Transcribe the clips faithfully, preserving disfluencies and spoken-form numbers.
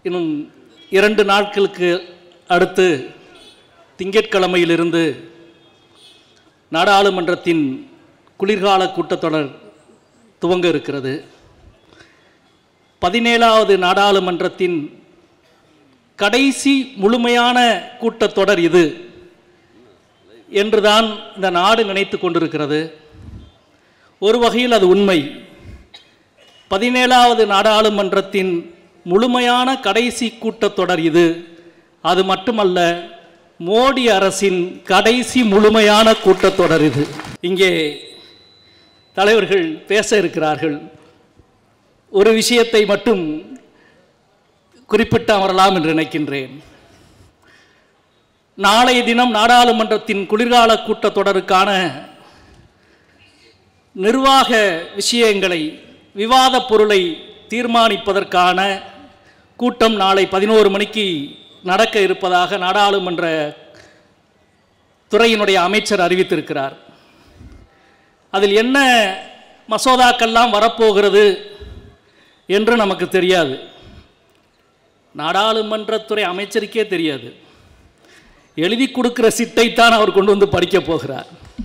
இன்னும் இரண்டு நாட்களுக்கு அடுத்து திங்கட்கிழமையிலிருந்து நாடாளுமன்றத்தின் குளிர்கால கூட்டத்தொடர் துவங்க இருக்கிறது. பதினேழாவது நாடாளுமன்றத்தின் கடைசி முழுமையான கூட்டத்தொடர் இது என்றுதான் இந்த நாடு நினைத்து கொண்டிருக்கிறது. ஒரு வகையில் அது உண்மை. பதினேழாவது நாடாளுமன்றத்தின் முழுமையான கடைசி கூட்டத்தொடர் இது. அது மட்டுமல்ல, மோடி அரசின் கடைசி முழுமையான கூட்டத்தொடர் இது. இங்கே தலைவர்கள் பேச இருக்கிறார்கள். ஒரு விஷயத்தை மட்டும் குறிப்பிட்டு அமரலாம் என்று நினைக்கின்றேன். நாளைய தினம் நாடாளுமன்றத்தின் குளிர்கால கூட்டத்தொடருக்கான நிர்வாக விஷயங்களை, விவாத பொருளை தீர்மானிப்பதற்கான கூட்டம் நாளை பதினோரு மணிக்கு நடக்க இருப்பதாக நாடாளுமன்ற துறையினுடைய அமைச்சர் அறிவித்திருக்கிறார். அதில் என்ன மசோதாக்கெல்லாம் வரப்போகிறது என்று நமக்கு தெரியாது. நாடாளுமன்றத்துறை அமைச்சருக்கே தெரியாது. எழுதி கொடுக்கிற சிட்டைத்தான் அவர் கொண்டு வந்து படிக்க போகிறார்.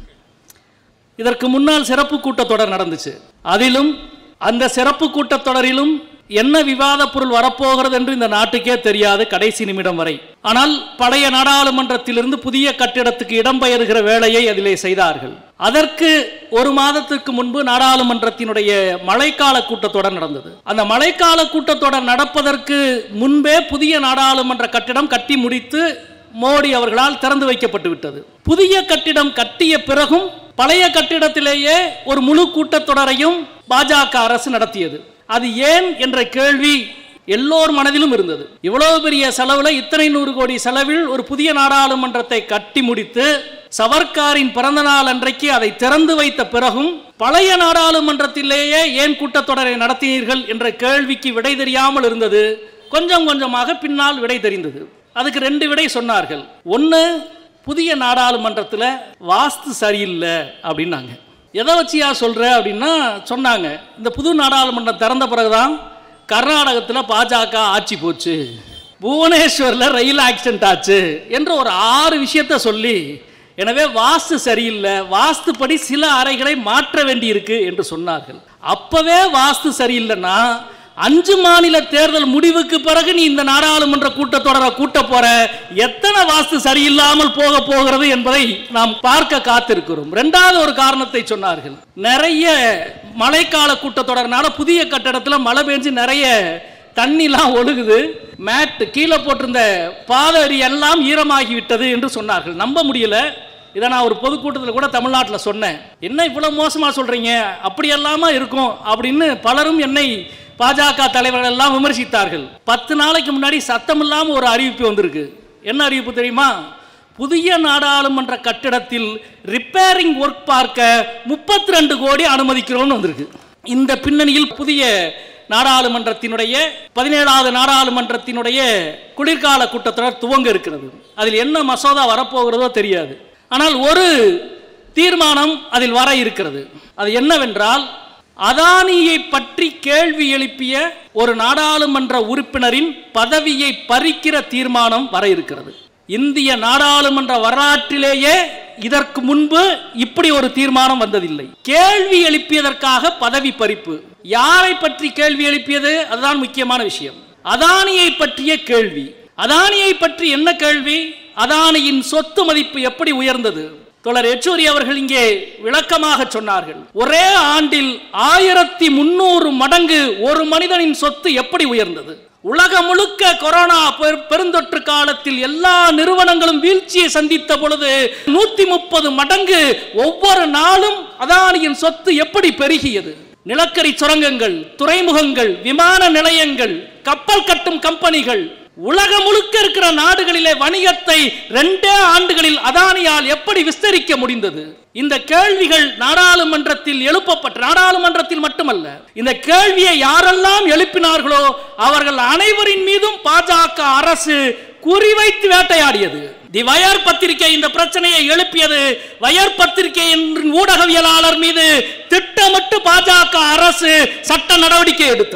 இதற்கு முன்னால் சிறப்பு கூட்டத்தொடர் நடந்துச்சு. அதிலும் அந்த சிறப்பு கூட்டத்தொடரிலும் என்ன விவாத பொருள் வரப்போகிறது என்று இந்த நாட்டுக்கே தெரியாது கடைசி நிமிடம் வரை. ஆனால் பழைய நாடாளுமன்றத்திலிருந்து புதிய கட்டிடத்துக்கு இடம்பெயர்கிற வேலையை அதிலே செய்தார்கள். அதற்கு ஒரு மாதத்திற்கு முன்பு நாடாளுமன்றத்தினுடைய மழைக்கால கூட்டத்தொடர் நடந்தது. அந்த மழைக்கால கூட்டத்தொடர் நடப்பதற்கு முன்பே புதிய நாடாளுமன்ற கட்டிடம் கட்டி முடித்து மோடி அவர்களால் திறந்து வைக்கப்பட்டு விட்டது. புதிய கட்டிடம் கட்டிய பிறகும் பழைய கட்டிடத்திலேயே ஒரு முழு கூட்டத்தொடரையும் பாஜக அரசு நடத்தியது. அது ஏன் என்ற கேள்வி எல்லோர் மனதிலும் இருந்தது. இவ்வளவு பெரிய செலவுல, இத்தனை நூறு கோடி செலவில் ஒரு புதிய நாடாளுமன்றத்தை கட்டி முடித்து சவர்க்காரின் பிறந்த நாள் அன்றைக்கு அதை திறந்து வைத்த பிறகும் பழைய நாடாளுமன்றத்திலேயே ஏன் கூட்டத்தொடரை நடத்தினீர்கள் என்ற கேள்விக்கு விடை தெரியாமல் இருந்தது. கொஞ்சம் கொஞ்சமாக பின்னால் விடை தெரிந்தது. அதுக்கு ரெண்டு விடை சொன்னார்கள். ஒன்று, புதிய நாடாளுமன்றத்தில் வாஸ்து சரியில்லை அப்படின்னாங்க. எதை வச்சியா சொல்கிற அப்படின்னா சொன்னாங்க, இந்த புது நாடாளுமன்றம் திறந்த பிறகுதான் கர்நாடகத்தில் பாஜக ஆட்சி போச்சு, புவனேஸ்வரில் ரயில் ஆக்சிடென்ட் ஆச்சு என்ற ஒரு ஆறு விஷயத்தை சொல்லி, எனவே வாஸ்து சரியில்லை, வாஸ்துப்படி சில அறைகளை மாற்ற வேண்டி இருக்கு என்று சொன்னார்கள். அப்பவே வாஸ்து சரியில்லைன்னா அஞ்சு மாநில தேர்தல் முடிவுக்கு பிறகு நீ இந்த நாடாளுமன்ற கூட்டத்தொடரை கூட்ட போற, எத்தனை வாஸ்து சரியில்லாமல் போக போகிறது என்பதை நாம் பார்க்க காத்திருக்கிறோம். இரண்டாவது ஒரு காரணத்தை சொன்னார்கள். நிறைய மழைக்கால கூட்டத்தொடர்னால புதிய கட்டடத்தில் மழை பெஞ்சு நிறைய தண்ணிலாம் ஒழுகுது, மேட் கீழே போட்டிருந்த பாதடி எல்லாம் ஈரமாகி விட்டது என்று சொன்னார்கள். நம்ப முடியல. இதை நான் ஒரு பொதுக்கூட்டத்தில் கூட தமிழ்நாட்டில் சொன்னேன். என்ன இவ்வளவு மோசமா சொல்றீங்க, அப்படி எல்லாமா இருக்கும் அப்படின்னு பலரும் என்னை பாஜக தலைவர்கள் எல்லாம் விமர்சித்தார்கள். பத்து நாளைக்கு முன்னாடி சத்தம் இல்லாம ஒரு அறிவிப்பு வந்திருக்கு. என்ன அறிவிப்பு தெரியுமா? புதிய நாடாளுமன்ற கட்டிடத்தில் ரிப்பேரிங் ஒர்க் பார்க்க முப்பத்தி ரெண்டு கோடி அனுமதிக்கிறோம்னு வந்திருக்கு. இந்த பின்னணியில் புதிய நாடாளுமன்றத்தினுடைய பதினேழாவது நாடாளுமன்றத்தினுடைய குளிர்கால கூட்டத்தொடர் துவங்க இருக்கிறது. அதில் என்ன மசோதா வரப்போகிறதோ தெரியாது. ஆனால் ஒரு தீர்மானம் அதில் வர இருக்கிறது. அது என்னவென்றால், அதானியை பற்றி கேள்வி எழுப்பிய ஒரு நாடாளுமன்ற உறுப்பினரின் பதவியை பறிக்கிற தீர்மானம் வர இருக்கிறது. இந்திய நாடாளுமன்ற வரலாற்றிலேயே இதற்கு முன்பு இப்படி ஒரு தீர்மானம் வந்ததில்லை. கேள்வி எழுப்பியதற்காக பதவி பறிப்பு. யாரை பற்றி கேள்வி எழுப்பியது? அதுதான் முக்கியமான விஷயம். அதானியை பற்றிய கேள்வி. அதானியை பற்றி என்ன கேள்வி? அதானியின் சொத்து மதிப்பு எப்படி உயர்ந்தது? தோழர் யெச்சூரி அவர்கள் இங்கே விளக்கமாக சொன்னார்கள். ஒரே ஆண்டில் ஆயிரத்தி முன்னூறு மடங்கு ஒரு மனிதனின் சொத்து எப்படி உயர்ந்தது? உலகம் முழுக்க கொரோனா பெருந்தொற்று காலத்தில் எல்லா நிறுவனங்களும் வீழ்ச்சியை சந்தித்த பொழுது நூத்தி முப்பது மடங்கு ஒவ்வொரு நாளும் அதானியின் சொத்து எப்படி பெருகியது? நிலக்கரி சுரங்கங்கள், துறைமுகங்கள், விமான நிலையங்கள், கப்பல் கட்டும் கம்பெனிகள், உலகம் முழுக்க இருக்கிற நாடுகளிலே வணிகத்தை ரெண்டே ஆண்டுகளில் அதானியால் எப்படி விஸ்தரிக்க முடிந்தது? இந்த கேள்விகள் நாடாளுமன்றத்தில் எழுப்பப்பட்ட, நாடாளுமன்றத்தில் மட்டுமல்ல, இந்த கேள்வியை யாரெல்லாம் எழுப்பினார்களோ அவர்கள் அனைவரின் மீதும் பாஜக அரசு குறிவைத்து வேட்டையாடியது. தி வயர் பத்திரிகை இந்த பிரச்சனையை எழுப்பியது. வயர் பத்திரிகை ஊடகவியலாளர் மீது திட்டமிட்டு பாஜக அரசு சட்ட நடவடிக்கை எடுத்தது.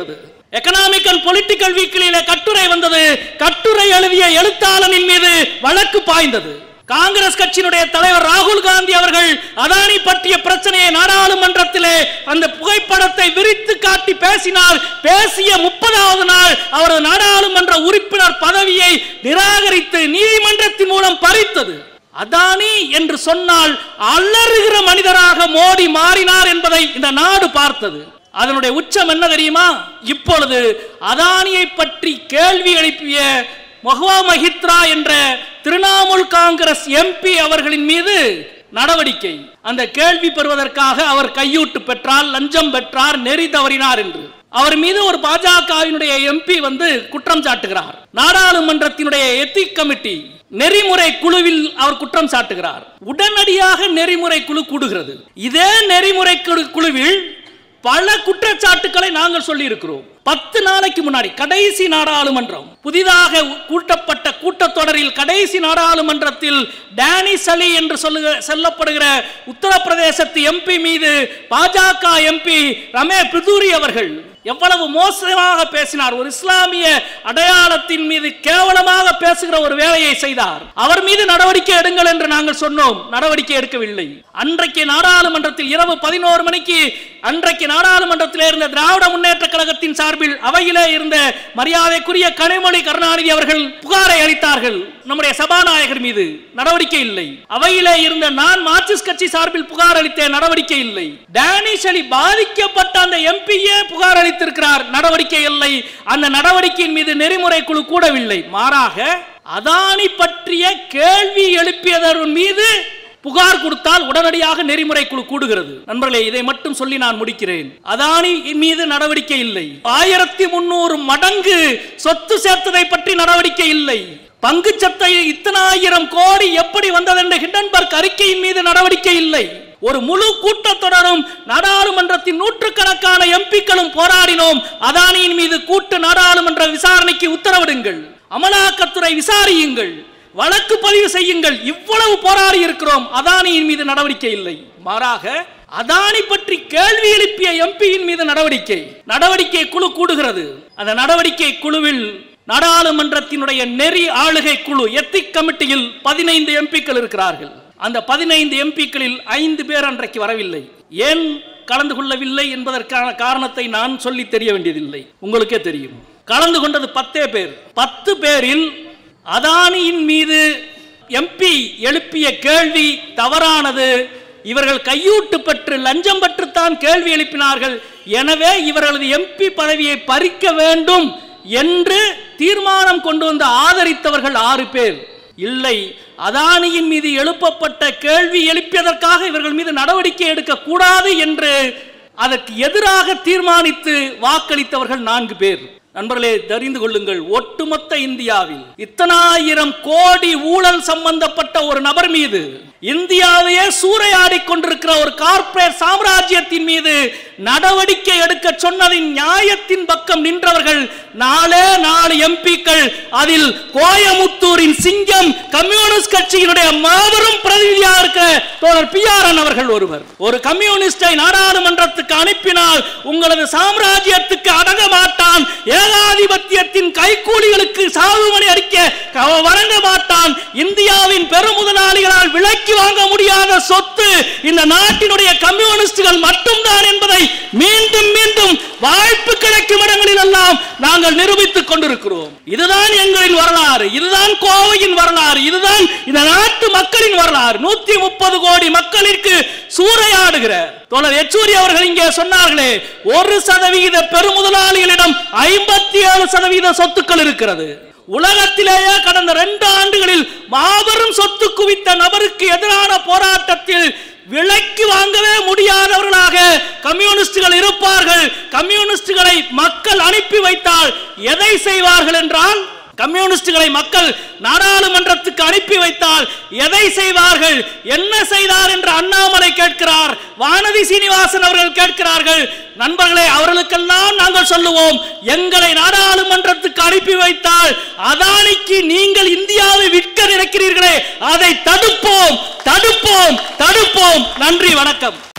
எகனாமிக் அண்ட் பொலிட்டிக்கல் வீக்லியில கட்டுரை வந்தது. கட்டுரை எழுதிய எழுத்தாளனின் மீது வழக்கு பாய்ந்தது. காங்கிரஸ் கட்சியினுடைய தலைவர் ராகுல் காந்தி அவர்கள் அதானி பற்றிய பிரச்சனையை நாடாளுமன்றத்திலே அந்த புகைப்படத்தை விரித்து காட்டி பேசினார். பேசிய முப்பதாவது நாள் அவரது நாடாளுமன்ற உறுப்பினர் பதவியை நிராகரித்து நீதிமன்றத்தின் மூலம் பறித்தது. அதானி என்று சொன்னால் அலறுகிற மனிதராக மோடி மாறினார் என்பதை இந்த நாடு பார்த்தது. அதனுடைய உச்சம் என்ன தெரியுமா? இப்பொழுது அதானியை பற்றி கேள்வி எழுப்பிய மஹுவா மஹித்ரா என்ற திரிணாமுல் காங்கிரஸ் எம்பி அவர்களின் மீது நடவடிக்கை. அந்த கேள்வி பெறுவதற்காக அவர் கையூட்டு பெற்றார், லஞ்சம் பெற்றார், நெறி தவறினார் என்று அவர் மீது ஒரு பாஜகவினுடைய எம்பி வந்து குற்றம் சாட்டுகிறார். நாடாளுமன்றத்தினுடைய எத்திக் கமிட்டி நெறிமுறை குழுவில் அவர் குற்றம் சாட்டுகிறார். உடனடியாக நெறிமுறை குழு கூடுகிறது. இதே நெறிமுறை குழுவில் பல குற்றச்சாட்டுக்களை நாங்கள் சொல்லி இருக்கிறோம். பத்து நாளைக்கு முன்னாடி கடைசி நாடாளுமன்றம் புதிதாக கூட்டப்பட்ட கூட்டத்தொடரில் கடைசி நாடாளுமன்றத்தில் டேனிஸ் அலி என்று சொல்லப்படுகிற உத்தரப்பிரதேசத்து எம்பி மீது பாஜக எம்பி ரமேஷ் பிதுரி அவர்கள் எவ்வளவு மோசமாக பேசினார். ஒரு இஸ்லாமிய அடையாளத்தின் மீது கேவலமாக பேசுகிற ஒரு வேலையை செய்தார். அவர் மீது நடவடிக்கை எடுங்கள் என்று நாங்கள் சொன்னோம். நடவடிக்கை எடுக்கவில்லை. அன்றைக்கு நாடாளுமன்றத்தில் இரவு பதினோரு மணிக்கு அன்றைக்கு நாடாளுமன்றத்தில் இருந்த திராவிட முன்னேற்ற கழகத்தின் சார்பில் அவையிலே இருந்த மரியாதைக்குரிய கனிமொழி கருணாநிதி அவர்கள் புகாரை அளித்தார்கள் நம்முடைய சபாநாயகர் மீது. நடவடிக்கை இல்லை. அவையிலே இருந்த நான் மார்க்சிஸ்ட் கட்சி சார்பில் புகார் அளித்த நடவடிக்கை இல்லை. டேனிஷ் அலி பாதிக்கப்பட்ட அந்த எம்பியே புகார் அளித்திருக்கிறார். நடவடிக்கை இல்லை. அந்த நடவடிக்கையின் மீது நெறிமுறை குழு கூடவில்லை. மாறாக அதானி பற்றிய கேள்வி எழுப்பியதன் மீது புகார் கொடுத்தால் உடனடியாக நெறிமுறை குழு கூடுகிறது. நண்பர்களே, இதை மட்டும் சொல்லி நான் முடிக்கிறேன். அதானி மீது நடவடிக்கை இல்லை. ஆயிரத்தி முன்னூறு மடங்கு சொத்து சேர்த்ததை பற்றி நடவடிக்கை இல்லை. பங்கு சத்தை இத்தனாயிரம் கோடி எப்படி வந்தது என்ற ஹிண்டன்பர்க் அறிக்கையின் மீது நடவடிக்கை இல்லை. ஒரு முழு கூட்டத்தொடரும் நாடாளுமன்றத்தின் நூற்றுக்கணக்கான எம்பிக்களும் போராடினோம். அதானியின் மீது கூட்டு நாடாளுமன்ற விசாரணைக்கு உத்தரவிடுங்கள், அமலாக்கத்துறை விசாரியுங்கள், வழக்கு பதிவு செய்யுங்கள். இவ்வளவு போராடி இருக்கிறோம். அதானியின் மீது நடவடிக்கை இல்லை. மாறாக அதானி பற்றி கேள்வி எழுப்பிய எம்பியின் மீது நடவடிக்கை நடவடிக்கை குழு கூடுகிறது. அந்த நடவடிக்கை குழுவில் நாடாளுமன்றத்தினுடைய நெறி ஆளுகை குழு எத்திக் கமிட்டியில் பதினைந்து எம்பிக்கள் இருக்கிறார்கள். அந்த பதினைந்து எம்பிக்களில் ஐந்து பேர் அன்றைக்கு வரவில்லை. ஏன் கலந்து கொள்ளவில்லை என்பதற்கான காரணத்தை நான் சொல்லி தெரிய வேண்டியதில்லை, உங்களுக்கே தெரியும். கலந்து கொண்டது பத்தே பேர். பத்து பேரில் அதானியின் மீது எம்பி எழுப்பிய கேள்வி தவறானது. இவர்கள் கையூட்டு பெற்று லஞ்சம் பெற்றுத்தான் கேள்வி எழுப்பினார்கள். எனவே இவர்களது எம்பி பதவியை பறிக்க வேண்டும் என்று தீர்மானம் கொண்டு வந்து ஆதரித்தவர்கள் ஆறு பேர். இல்லை, அதானியின் மீது எழுப்பப்பட்ட கேள்வி எழுப்பியதற்காக இவர்கள் மீது நடவடிக்கை எடுக்க கூடாது என்று அதற்கு எதிராக தீர்மானித்து வாக்களித்தவர்கள் நான்கு பேர். நண்பர்களே, தெரிந்து கொள்ளுங்கள், ஒட்டுமொத்த இந்தியாவில் இத்தனாயிரம் கோடி ஊழல் சம்பந்தப்பட்ட ஒரு நபர் மீது, இந்தியாவையே சூறையாடி கொண்டிருக்கிற ஒரு கார்ப்பரேட் சாம்ராஜ்யத்தின் மீது நடவடிக்கை எடுக்க சொன்னதின் நியாயத்தின் பக்கம் நின்றவர்கள் நாலே நாலு எம்பிக்கள். அதில் கோயமுத்தூரின் சிங்கம் கம்யூனிஸ்ட் கட்சியினுடைய மாபெரும் பிரதிநிதியாக இருக்க தோழர் பி ஆர் என் அவர்கள் ஒருவர். ஒரு கம்யூனிஸ்டை நாடாளுமன்றத்துக்கு அனுப்பினால் உங்களது சாம்ராஜ்யத்துக்கு அடங்க மாட்டான், ஏகாதிபத்தியத்தின் கைக்கூலிகளுக்கு சாவுமணி அடிக்க வழங்க மாட்டான். இந்தியாவின் பெருமுதலாளிகளால் விலைக்கு வாங்க முடியாத சொத்து இந்த நாட்டினுடைய கம்யூனிஸ்டுகள் மட்டும்தான் என்பதை மீண்டும் மீண்டும் வாய்ப்பு கிடைக்கும் இடங்களில் எல்லாம் நாங்கள் நிரூபித்துக் கொண்டிருக்கிறோம். இதுதான் எங்களின் வரலாறு, இதுதான் கோவையின் வரலாறு, இதுதான் இந்த நாட்டு மக்களின் வரலாறு. நூத்தி முப்பது கோடி மக்களுக்கு சூறையாடுகிற தோழர் யெச்சூரி அவர்கள் இங்கே சொன்னார்களே, ஒரு சதவீத பெருமுதலாளிகளிடம் ஐம்பத்தி ஏழு சதவீத சொத்துக்கள் இருக்கிறது. உலகத்திலேயே கடந்த இரண்டு ஆண்டுகளில் மாபெரும் சொத்து குவித்த நபருக்கு எதிரான போராட்டத்தில் விலைக்கு வாங்கவே முடியாதவர்களாக கம்யூனிஸ்டுகள் இருப்பார்கள். கம்யூனிஸ்டுகளை மக்கள் அனுப்பி வைத்தால் எதை செய்வார்கள் என்றால், கம்யூனிஸ்டுகளை மக்கள் நாடாளுமன்றத்துக்கு அனுப்பி வைத்தால் எதை செய்வார்கள்? என்ன செய்தார் என்று அண்ணாமலை கேட்கிறார், வானதி சீனிவாசன் அவர்கள் கேட்கிறார்கள். நண்பர்களே, அவர்களுக்கெல்லாம் நாங்கள் சொல்லுவோம், எங்களை நாடாளுமன்றத்துக்கு அனுப்பி வைத்தால் அதானிக்கு நீங்கள் இந்தியாவை விற்க நினைக்கிறீர்களே, அதை தடுப்போம் தடுப்போம் தடுப்போம். நன்றி, வணக்கம்.